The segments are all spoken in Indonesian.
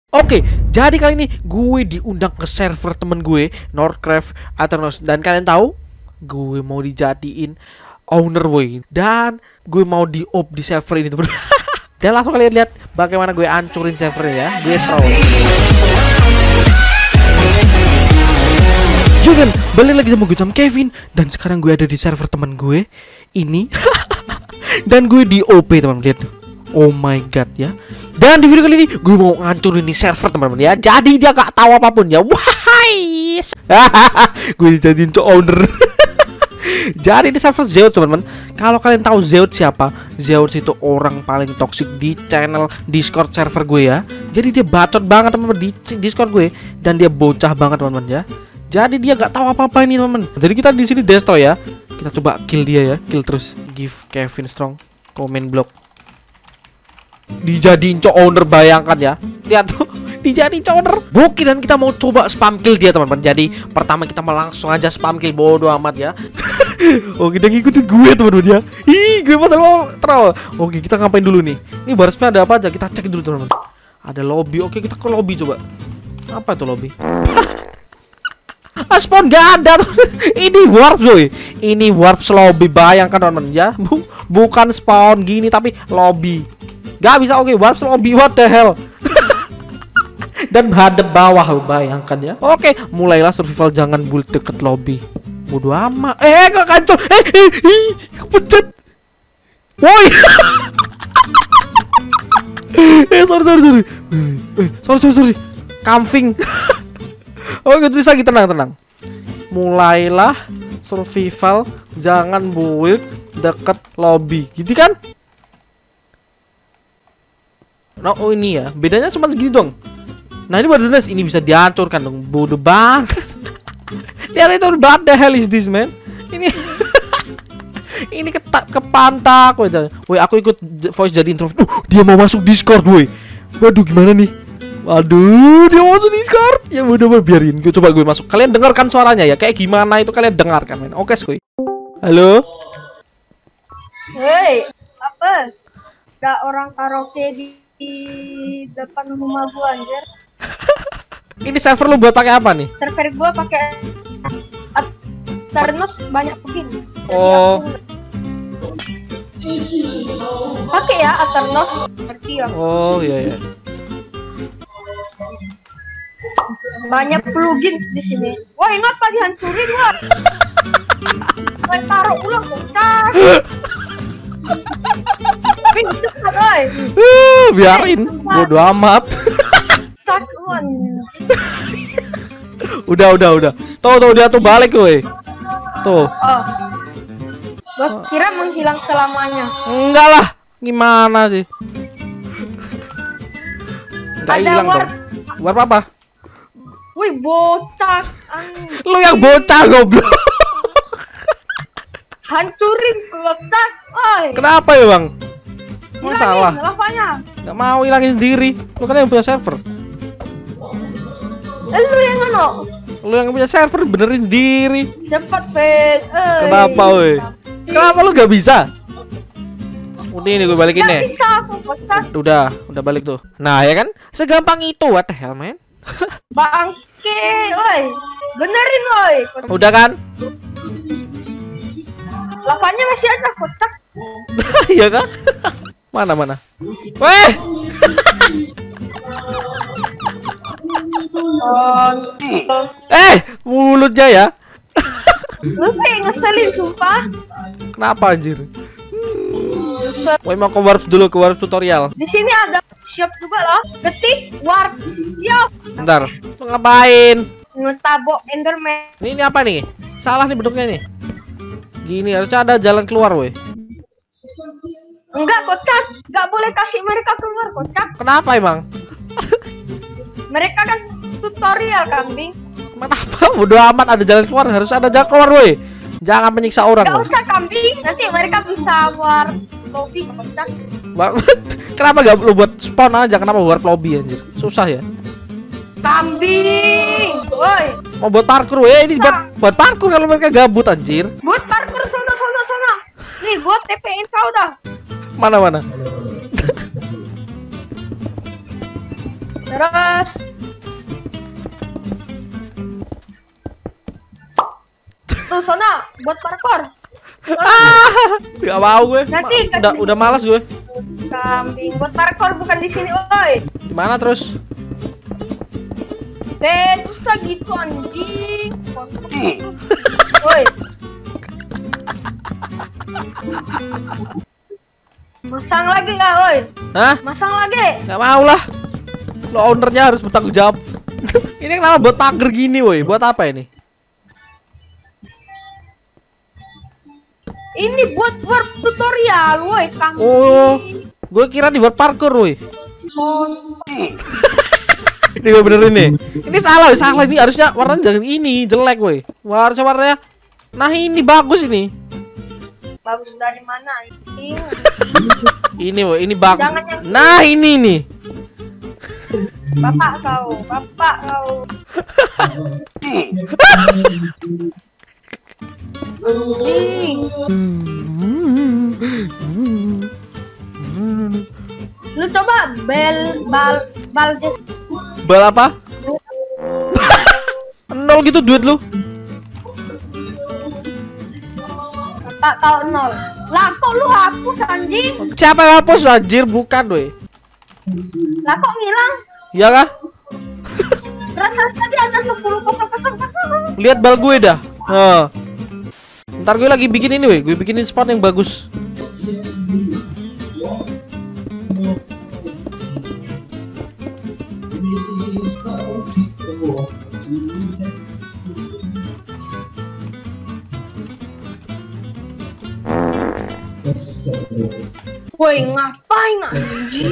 Oke, jadi kali ini gue diundang ke server temen gue, Northcraft Aternos. Dan kalian tahu, gue mau dijadiin owner woi. Dan gue mau di-op di server ini temen. Dan langsung kalian lihat bagaimana gue hancurin servernya ya. Gue troll. Jangan, balik lagi sama gue sama Kevin. Dan sekarang gue ada di server temen gue ini. Dan gue di-OP teman-teman, lihat tuh. Oh my god ya. Dan di video kali ini gue mau ngancurin di server teman-teman ya. Jadi dia gak tahu apapun ya. Wahai. Gue dijadiin owner. Jadi di server Zeus teman-teman. Kalau kalian tahu Zeus siapa? Zeus itu orang paling toksik di channel Discord server gue ya. Jadi dia bacot banget teman-teman di Discord gue. Dan dia bocah banget teman-teman ya. Jadi dia gak tahu apa-apa ini teman-teman. Jadi kita di sini destroy ya. Kita coba kill dia ya. Kill terus. Give Kevin strong. Comment block. Dijadiin owner, bayangkan ya. Lihat tuh, dijadiin owner. Oke, dan kita mau coba spam kill dia teman-teman. Jadi pertama kita mau langsung aja spam kill, bodo amat ya. Oke, dia ngikutin gue teman-teman ya. Ih, gue padahal troll. Oke, kita ngapain dulu nih? Ini barisnya ada apa aja? Kita cek dulu teman-teman. Ada lobby. Oke, kita ke lobby coba. Apa itu lobby? Spawn gak ada. Ini warp coy. Ini warp lobby, bayangkan teman-teman ya. Bukan spawn gini tapi lobby. Gak bisa, oke, warp lobby, what the hell. Dan hadap bawah, bayangkan ya. Oke, mulailah survival, jangan bull deket lobby. Bodo amat. Gak kancur. Kepencet. Woi. Sorry. Camping. Oke, tulis lagi, tenang. Mulailah survival, jangan build deket lobby. Gitu kan? Nah, oh ini ya, bedanya cuma segini dong. Nah ini baru jelas, ini bisa dihancurkan dong. Bodoh banget. Lihat itu, what the hell is this man? Ini ini kepantak. Woi, aku ikut voice jadi intro. Dia mau masuk Discord woi. Waduh, gimana nih? Waduh, dia mau masuk Discord. Ya udah, biarin. Coba gue masuk. Kalian dengarkan suaranya ya. Kayak gimana itu kalian dengarkan men. Oke, skoy. Halo. Hei, apa? Gak orang karaoke di depan rumah gua anjir. Ini server lu buat pakai apa nih? Server gua pakai Aternos banyak begini. Oh. Pakai ya Aternos seperti ya. Oh iya. Banyak plugins di sini. Wah, ngapa dihancurin gua? Wah, taruh ulang bocah. Biarin, bodo amat. Udah. Tuh dia tuh balik woi. Tuh. Oh. Gua kira menghilang selamanya. Enggak lah. Gimana sih? Enggak hilang dong. Warp apa? Wih, bocah. Lu yang bocah goblok. Hancurin kotak. Oi. Kenapa ya, Bang? Masalah. Lavanya. Gak mau hilangin sendiri. Lu kan yang punya server. Lu yang mana? Lu yang punya server, benerin sendiri. Cepat, Fed. Kenapa, woi? Kenapa lu gak bisa? Udah ini gue balikin nih. Gak bisa aku, kotak. Udah balik tuh. Nah, ya kan? Segampang itu, what the hell, man? Bangke, woi. Benerin, woi. Udah kan? Lavanya masih ada, kotak. Iya kan? Mana? Weh! Mulutnya ya. Lu sih ngeselin sumpah. Kenapa anjir? Woi, mau ke warp dulu, ke warp tutorial. Di sini ada shop juga loh. Ketik warp shop. Bentar. Lu ngapain? Ngetabok Enderman. Ini apa nih? Salah nih bentuknya nih. Gini harusnya ada jalan keluar, woi. Enggak, kocak. Enggak boleh kasih mereka keluar, kocak. Kenapa emang? Mereka kan tutorial, kambing. Kenapa? Bodo amat, ada jalan keluar, harus ada jalan keluar, woi. Jangan menyiksa orang. Enggak usah, kambing. Nanti mereka bisa war lobby, kocak. Kenapa gak lu buat spawn aja? Kenapa buat lobby anjir? Susah ya? Kambing, woi. Mau buat parkur, woi. Ini buat parkur kalau mereka gabut anjir. Buat parkur sono. Nih, gua TP-in kau dah. Mana? Terus. Tuh sana buat parkour. Gak mau gue. Nanti Udah malas gue. kambing buat parkour bukan di sini, oi. Gimana terus? Susah gitu anjing. Woi. Masang lagi nggak, woi? Hah? Masang lagi. Gak mau lah. Lo ownernya harus bertanggung jawab. Ini kenapa buat pagar gini, woi? Buat apa ini? Ini buat work tutorial, woi, kambing. Oh, gue kira dibuat parkour, woi. Ini gue benerin nih. Ini salah, salah ini harusnya warnanya jangan ini, jelek, woi. Harusnya warnanya. Nah ini bagus ini. Bagus dari mana anjing? Ini, woi, ini bagus. Jangan yang Nah ini nih. bapak kau. Anjing. Lu coba bal just Bal apa? Nol gitu duit lu. tak tahu nol. Lah kok lu hapus anjing? Siapa yang hapus anjir? Bukan, woi. Lah kok ngilang? Iya kah? Perasaan tadi ada 10.000. Lihat bal gue dah. Ntar gue lagi bikin ini, woi. Gue bikinin spot yang bagus. Woi, ngapain anjing?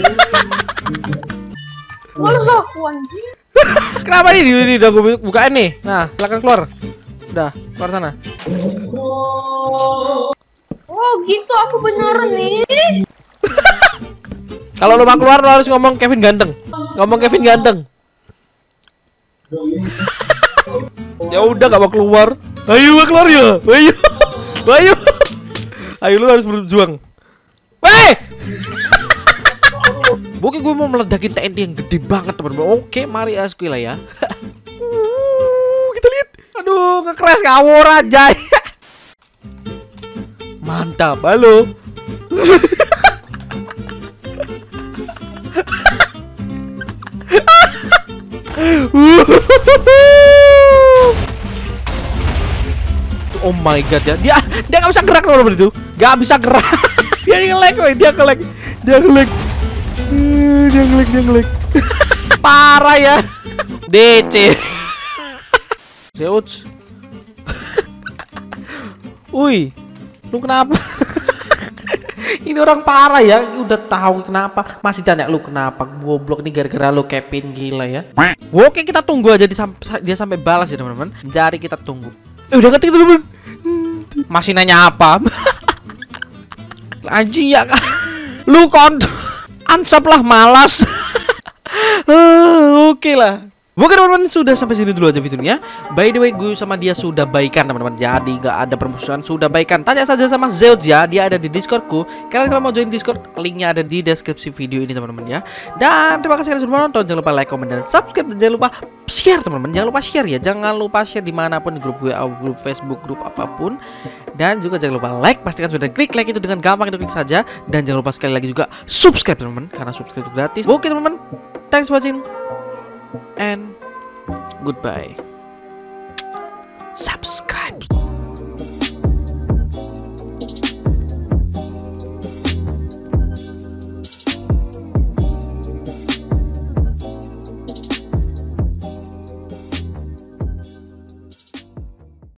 Males aku anjing. Kenapa ini udah gue bukain nih. Nah, silakan keluar. Udah, keluar sana. Oh, gitu aku beneran nih. Kalau lo mau keluar lo harus ngomong Kevin ganteng. Ngomong Kevin ganteng. Ya udah gak mau keluar. Ayo keluar ya. Ayo. Ayo. Ayo lu harus berjuang. Weh. Oke, gue mau meledakin TNT yang gede banget, teman-teman. Oke, mari Asquila ya. Kita lihat. Aduh, nge-crash ngawur aja. Mantap, halo. Oh my god ya. Dia nggak bisa gerak loh itu. Nggak bisa gerak. Dia nge-lag, woy. Dia nge-lag. Dia nge-lag. Parah ya. DC. Zeuts. Wih. Lu kenapa? Ini orang parah ya. Udah tahu kenapa. Masih tanya lu kenapa. Goblok nih gara-gara lu Kevin, gila ya. Oke, kita tunggu aja dia sampai balas ya, teman-teman. Jadi kita tunggu. Udah ngetik teman-teman. Masih nanya apa? Anjing ya. Lu ansap lah, malas. Oke lah. Oke teman-teman, sudah sampai sini dulu aja videonya. By the way, gue sama dia sudah baikan teman-teman. Jadi gak ada permusuhan, sudah baikan. Tanya saja sama Zeuts ya, dia ada di Discordku. Kalian kalau mau join Discord, linknya ada di deskripsi video ini teman-teman ya. Dan terima kasih kalian sudah menonton. Jangan lupa like, comment, dan subscribe. Dan jangan lupa share teman-teman. Jangan lupa share ya. Jangan lupa share dimanapun, di grup WA, grup Facebook, grup apapun. Dan juga jangan lupa like. Pastikan sudah klik like itu dengan gampang, itu klik saja. Dan jangan lupa sekali lagi juga subscribe teman-teman, karena subscribe itu gratis. Oke teman-teman, thanks for watching and goodbye.